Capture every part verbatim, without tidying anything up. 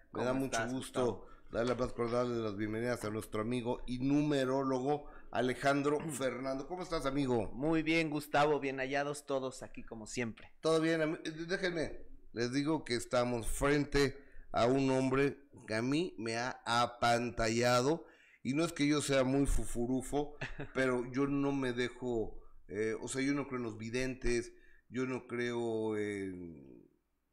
Me da mucho estás, gusto Gustavo? darle la más cordial de las bienvenidas a nuestro amigo y numerólogo Alejandro Fernando. ¿Cómo estás, amigo? Muy bien, Gustavo, bien hallados todos aquí como siempre. ¿Todo bien? Ami- Déjenme, les digo que estamos frente a un hombre que a mí me ha apantallado. Y no es que yo sea muy fufurufo, pero yo no me dejo, eh, o sea, yo no creo en los videntes, yo no creo en,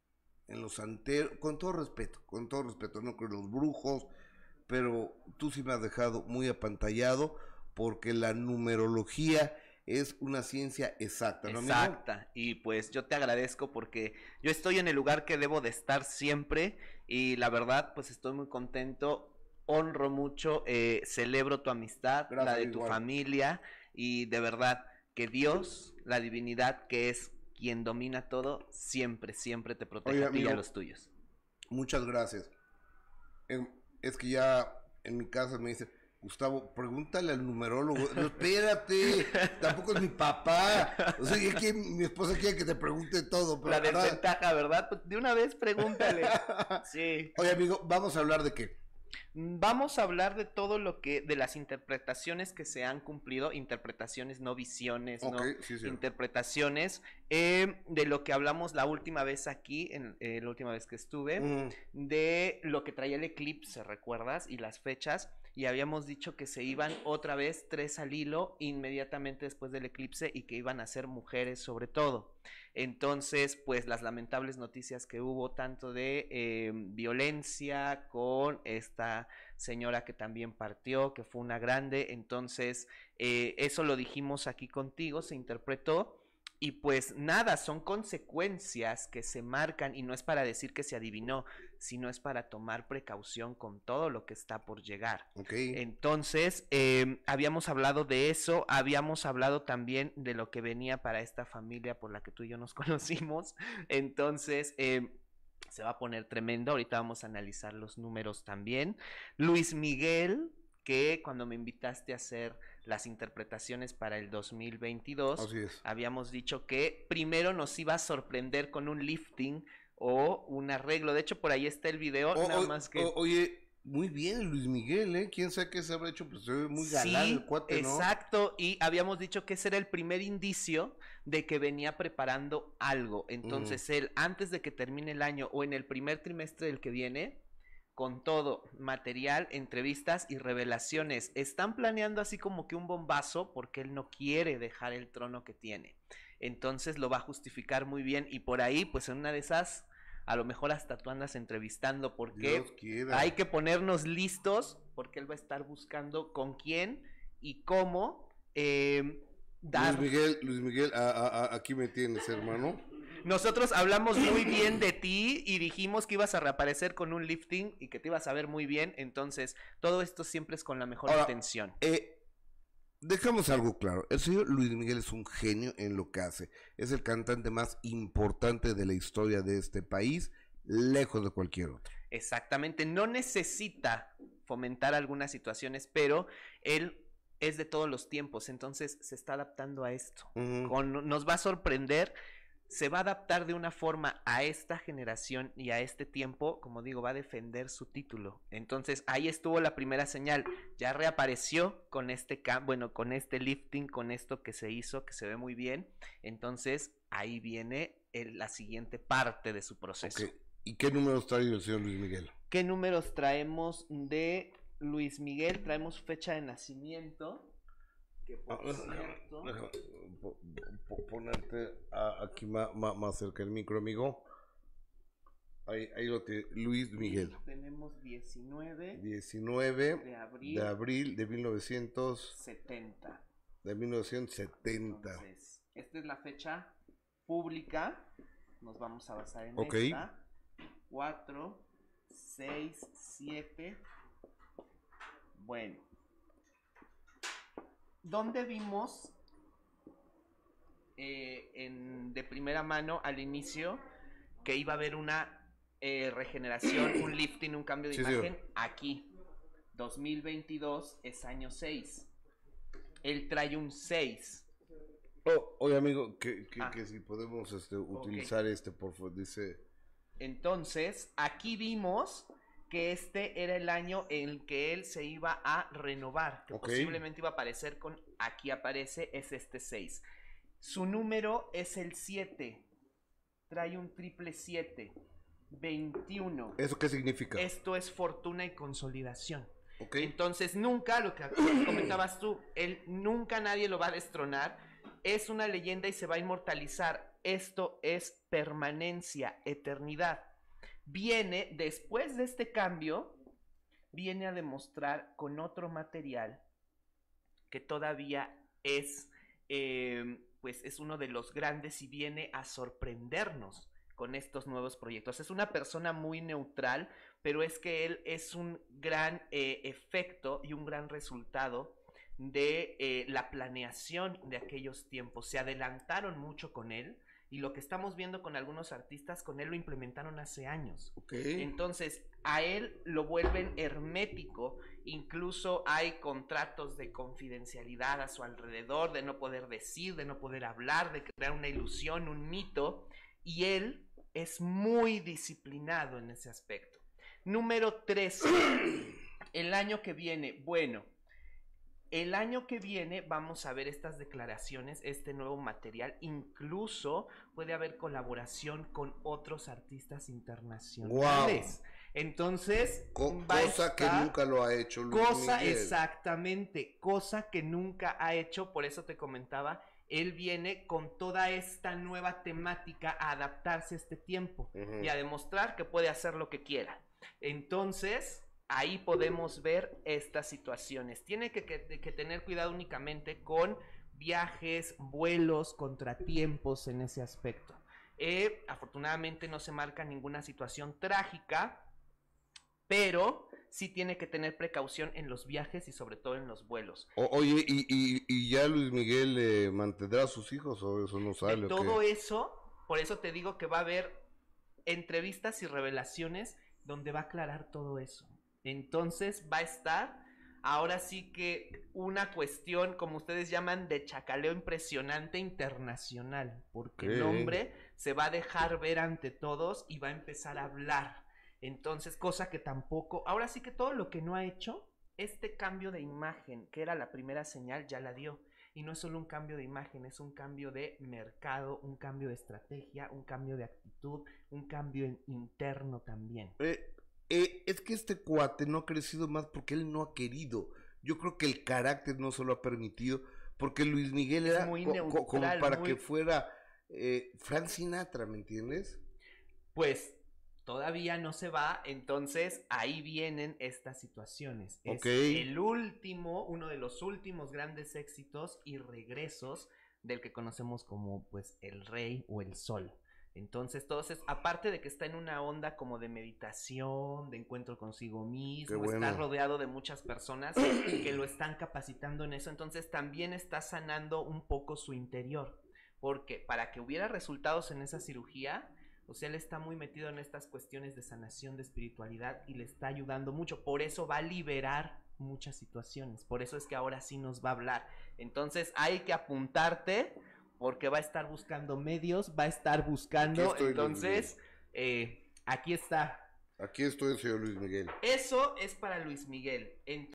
en los santeros, con todo respeto, con todo respeto, no creo en los brujos, pero tú sí me has dejado muy apantallado porque la numerología es una ciencia exacta, ¿no, amigo? Exacta, y pues yo te agradezco porque yo estoy en el lugar que debo de estar siempre y la verdad pues estoy muy contento, honro mucho, eh, celebro tu amistad, la Gracias, de tu igual. familia y de verdad que Dios, la divinidad que es quien domina todo, siempre, siempre te Oye, proteja a ti y a amigo, los tuyos. muchas gracias. Em, es que ya en mi casa me dicen, Gustavo, pregúntale al numerólogo. No, espérate, tampoco es mi papá. O sea, es que mi esposa quiere que te pregunte todo, pero La ahora... desventaja, ¿verdad? Pues de una vez pregúntale. Sí. Oye, amigo, vamos a hablar de qué. Vamos a hablar de todo lo que, de las interpretaciones que se han cumplido, interpretaciones, no visiones, Ok, no sí, sí. interpretaciones, eh, de lo que hablamos la última vez aquí, en, eh, la última vez que estuve, Mm, de lo que traía el eclipse, ¿recuerdas? Y las fechas, y habíamos dicho que se iban otra vez tres al hilo inmediatamente después del eclipse y que iban a ser mujeres sobre todo. Entonces, pues las lamentables noticias que hubo tanto de eh, violencia con esta señora que también partió, que fue una grande, entonces eh, eso lo dijimos aquí contigo, se interpretó. Y pues nada, son consecuencias que se marcan y no es para decir que se adivinó, sino es para tomar precaución con todo lo que está por llegar. ok. Entonces, eh, habíamos hablado de eso, habíamos hablado también de lo que venía para esta familia por la que tú y yo nos conocimos. Entonces, eh, se va a poner tremendo. Ahorita vamos a analizar los números también. Luis Miguel, que cuando me invitaste a hacer las interpretaciones para el dos mil veintidós, Así es. habíamos dicho que primero nos iba a sorprender con un lifting o un arreglo. De hecho, por ahí está el video, O- nada o- más o- que... oye, muy bien, Luis Miguel, ¿eh? ¿Quién sabe qué se habrá hecho? Pues se ve muy galán el Sí, cuate, ¿no? exacto. Y habíamos dicho que ese era el primer indicio de que venía preparando algo. Mm, Entonces él, antes de que termine el año o en el primer trimestre del que viene, con todo, material, entrevistas y revelaciones, están planeando así como que un bombazo porque él no quiere dejar el trono que tiene. Entonces lo va a justificar muy bien y por ahí, pues en una de esas, a lo mejor hasta tú andas entrevistando Dios porque hay quiera. que ponernos listos porque él va a estar buscando con quién y cómo eh, Luis dar. Miguel, Luis Miguel, a- a- a- aquí me tienes, hermano. Nosotros hablamos muy bien de ti y dijimos que ibas a reaparecer con un lifting y que te ibas a ver muy bien. Entonces, todo esto siempre es con la mejor Ahora, intención. eh, dejamos algo claro. El señor Luis Miguel es un genio en lo que hace. Es el cantante más importante de la historia de este país, lejos de cualquier otro. Exactamente, no necesita fomentar algunas situaciones, pero él es de todos los tiempos, entonces se está adaptando a esto. Ujú. Con, nos va a sorprender, se va a adaptar de una forma a esta generación y a este tiempo, como digo, va a defender su título. Entonces ahí estuvo la primera señal, ya reapareció con este, bueno, con este lifting, con esto que se hizo, que se ve muy bien. Entonces ahí viene el, la siguiente parte de su proceso. Ok. ¿Y qué números trae el señor Luis Miguel? ¿Qué números traemos de Luis Miguel? Traemos fecha de nacimiento. Que por Ah, cierto. déjame po- po- ponerte a- aquí más, más cerca del micro, amigo. Ahí, ahí lo tiene, Luis Miguel. Tenemos diecinueve diecinueve de de abril abril de mil novecientos, setenta. de mil novecientos setenta. Entonces, esta es la fecha pública. Nos vamos a basar en Ok. esta. cuatro, seis, siete. Bueno. ¿Dónde vimos eh, en, de primera mano al inicio que iba a haber una eh, regeneración, un lifting, un cambio de Sí, imagen? señor. Aquí, dos mil veintidós es año seis. Él trae un seis. Oh, oye, amigo, que, que, Ah. que si podemos este, utilizar okay. este, por favor, dice... Entonces, aquí vimos que este era el año en el que él se iba a renovar, que Ok. posiblemente iba a aparecer con, aquí aparece, es este seis. Su número es el siete, trae un triple siete, veintiuno. ¿Eso qué significa? Esto es fortuna y consolidación. Ok. Entonces nunca, lo que lo que comentabas tú, él nunca nadie lo va a destronar, es una leyenda y se va a inmortalizar. Esto es permanencia, eternidad. Viene, después de este cambio, viene a demostrar con otro material que todavía es, eh, pues es uno de los grandes y viene a sorprendernos con estos nuevos proyectos. Es una persona muy neutral, pero es que él es un gran eh, efecto y un gran resultado de eh, la planeación de aquellos tiempos. Se adelantaron mucho con él y lo que estamos viendo con algunos artistas, con él lo implementaron hace años. Ok. Entonces, a él lo vuelven hermético, incluso hay contratos de confidencialidad a su alrededor, de no poder decir, de no poder hablar, de crear una ilusión, un mito, y él es muy disciplinado en ese aspecto. Número tres, el año que viene, bueno, el año que viene vamos a ver estas declaraciones, este nuevo material, incluso puede haber colaboración con otros artistas internacionales. Wow. Entonces, Co va cosa que estar, nunca lo ha hecho Luis cosa Miguel. exactamente, cosa que nunca ha hecho, por eso te comentaba, él viene con toda esta nueva temática a adaptarse a este tiempo Uh-huh. y a demostrar que puede hacer lo que quiera. Entonces, ahí podemos ver estas situaciones. Tiene que, que, que tener cuidado únicamente con viajes, vuelos, contratiempos en ese aspecto. Eh, afortunadamente no se marca ninguna situación trágica, pero sí tiene que tener precaución en los viajes y sobre todo en los vuelos. O, oye, ¿y, y, ¿y ya Luis Miguel eh, mantendrá a sus hijos o eso no sale? De ¿o todo qué? eso, por eso te digo que va a haber entrevistas y revelaciones donde va a aclarar todo eso. Entonces va a estar, ahora sí que una cuestión, como ustedes llaman, de chacaleo impresionante internacional, porque el Ok. hombre se va a dejar ver ante todos y va a empezar a hablar. Entonces, cosa que tampoco, ahora sí que todo lo que no ha hecho, este cambio de imagen, que era la primera señal, ya la dio. Y no es solo un cambio de imagen, es un cambio de mercado, un cambio de estrategia, un cambio de actitud, un cambio en- interno también. Eh, eh, es que este cuate no ha crecido más porque él no ha querido. Yo creo que el carácter no se lo ha permitido, porque Luis Miguel Es era muy co- co- como neutral, para muy- que fuera eh, Frank Sinatra, ¿me entiendes? Pues todavía no se va, entonces ahí vienen estas situaciones. Es Ok. el último, uno de los últimos grandes éxitos y regresos del que conocemos como pues el rey o el sol. Entonces, todos es, aparte de que está en una onda como de meditación, de encuentro consigo mismo, Qué bueno. está rodeado de muchas personas que lo están capacitando en eso, entonces también está sanando un poco su interior, porque para que hubiera resultados en esa cirugía, o sea, él está muy metido en estas cuestiones de sanación, de espiritualidad y le está ayudando mucho. Por eso va a liberar muchas situaciones. Por eso es que ahora sí nos va a hablar. Entonces hay que apuntarte porque va a estar buscando medios, va a estar buscando. Aquí estoy, Luis Entonces, eh, aquí está. Aquí estoy, señor Luis Miguel. Eso es para Luis Miguel. Entonces,